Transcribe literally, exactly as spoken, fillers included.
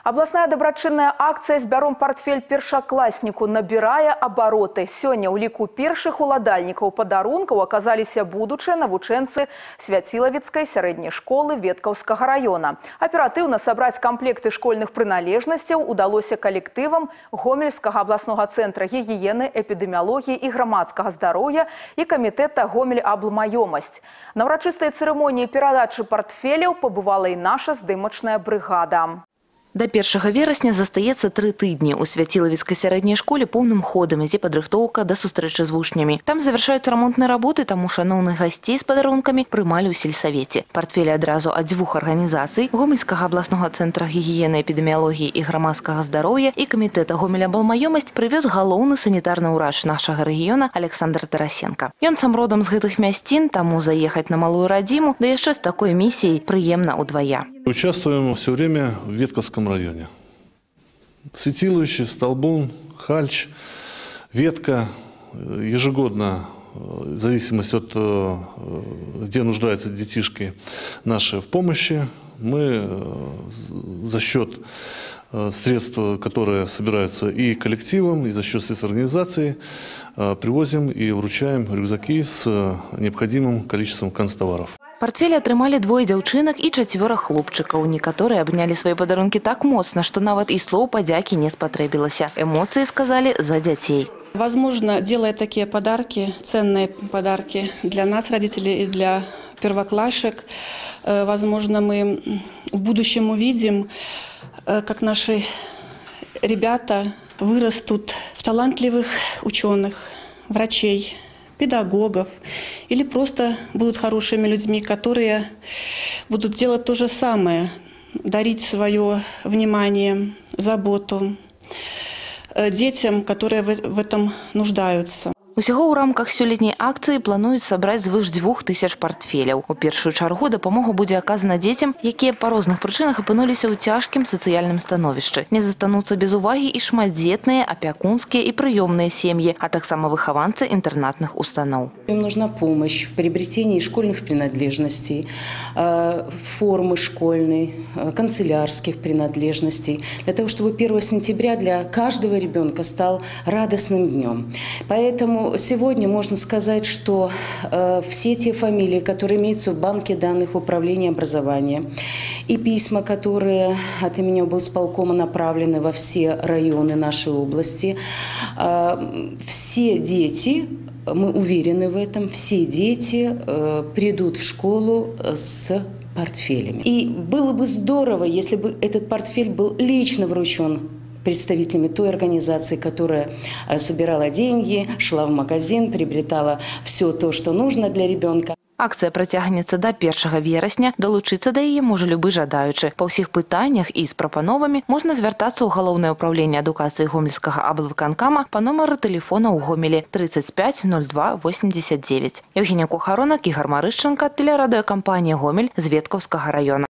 Областная добрачынная акция «Збяром портфель першакласснику» набирае обороты. Сёння ў ліку першых уладальнікаў падарункаў аказаліся будучыя навучэнцы Свяцілавіцкай сярэдняй школы Веткаўскага района. Аператыўна сабраць комплекты школьных прыналежнасцяў удалося калектывам Гомельскага областного центра гігіены, эпідэміялогіі і грамадскага здароўя і камітэта «Гомель-Аблмаёмасць». На ўрачыстай цырымоніі перадачы портфеляў пабывала і наша здымачная брыгада. До першага верасня застаецца тры тыдні. У Свяцілавіцкай сярэдняй школе поўным ходам ідзе падрыхтоўка да сустрэчы з вучнямі. Там завяршаюцца рамонтныя работы, таму шаноўных гасцей з падарункамі прымалі ў сельсавеце. Партфелі адразу ад дзвюх арганізацый: Гомельскага абласнога цэнтра гігіены, эпідэміялогіі і грамадскага здароўя і камітэта «Гомель-Аблмаёмасць» прывёз галоўны санітарны ўрач нашага рэгіёна Александр Тарасенко. Ён сам родам з гэтых мясцін, таму заехаць на малую радзіму, да яшчэ з такой місіяй прыемна ўдвая. Участвуем все время в Ветковском районе. Святиловище, Столбун, Хальч, Ветка. Ежегодно, в зависимости от где нуждаются детишки наши в помощи, мы за счет средств, которые собираются и коллективом, и за счет средств организации, привозим и вручаем рюкзаки с необходимым количеством канцтоваров. Портфелі атрымалі двое дзяўчынак і чацвёра хлопчыкаў. Некаторыя абнялі свае падарункі так моцна, што нават і слоў падзякі не спатрэбілася. Эмоцыі, сказали, за детей. Возможно, делая такие подарки, ценные подарки для нас, родителей, и для первоклашек, возможно, мы в будущем увидим, как наши ребята вырастут в талантливых ученых, врачей, педагогов, или просто будут хорошими людьми, которые будут делать то же самое, дарить свое внимание, заботу детям, которые в этом нуждаются. Усяго ў рамках сёлетняй акцыі плануюць сабраць звыш дзвюх тысяч портфеляў. У першую чаргу дапамога будзе аказана дзецям, якія па розных прычынах апынуліся ў цяжкім сацыяльным становішчы. Не застануцца без увагі і шматдзетныя, апякунскія і прыёмныя сем'і, а таксама выхаванцы інтэрнатных устаноў. Им нужна помощь в приобретении школьных принадлежностей, формы школьной, канцелярских принадлежностей, для того, чтобы первого сентября для каждого ребенка стал радостным днем. Поэтому сегодня можно сказать, что э, все те фамилии, которые имеются в банке данных управления образования, и письма, которые от имени облсполкома направлены во все районы нашей области, э, все дети, мы уверены в этом, все дети э, придут в школу с портфелями. И было бы здорово, если бы этот портфель был лично вручен представителями той организации, которая собирала деньги, шла в магазин, приобретала все то, что нужно для ребенка. Акцыя працягнецца да першага верасня. Далучыцца да яе можа любы жадаючы. Па ўсіх пытаннях і з прапановамі можна звяртацца ў галоўнае ўпраўленне адукацыі Гомельскага аблвыканкама па нумару тэлефона ў Гомелі тридцать пять ноль два восемьдесят девять. Евгения Кухаронак, Ігор Марышченко, тэлерадыёкампанія «Гомель» з Веткаўскага района.